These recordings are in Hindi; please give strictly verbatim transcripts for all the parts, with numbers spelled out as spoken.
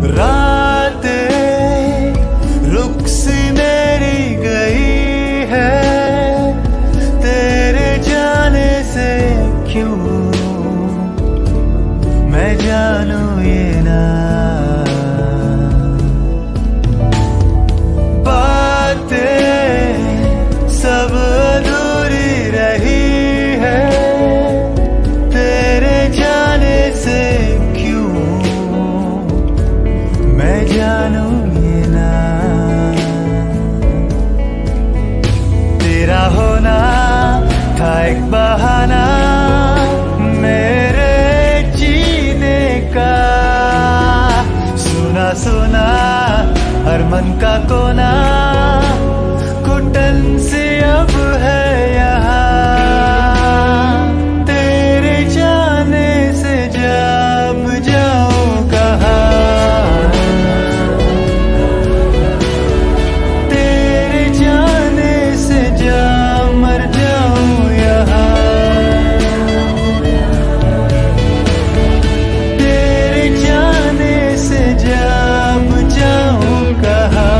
रातें रुक सी मेरी गई है तेरे जाने से क्यों, मैं जानू ये ना। सब अधूरी रही है तेरे जाने से क्यों, मैं जानू ये ना। तेरा होना था एक बहाना मेरे जीने का, सुना सुना हर मन का कोना घुटन से अब है यहाँ। तेरे जाने से जब जाऊं कहाँ, तेरे जाने से जब मर जाऊं यहाँ। तेरे जाने से जब जाऊं कहाँ,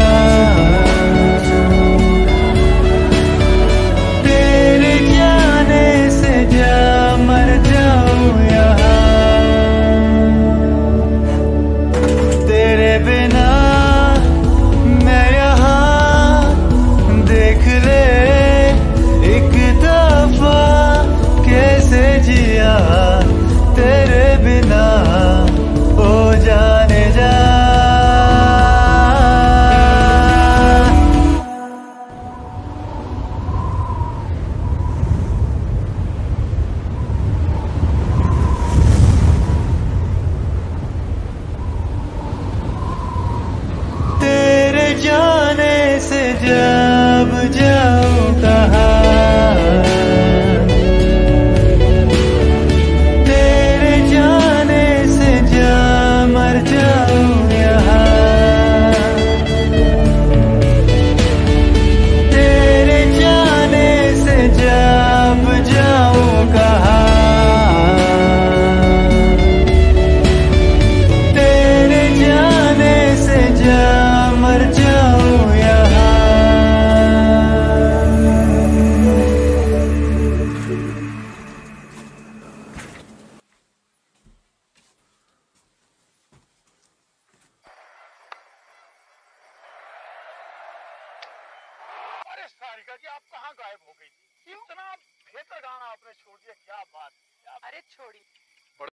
तेरे बिना ओ जाने जा। तेरे जाने से जब जाऊं कहाँ, सारिका जी आप कहाँ गायब हो गई? इतना बेहतर गाना आपने छोड़ दिया, क्या बात। अरे छोड़ी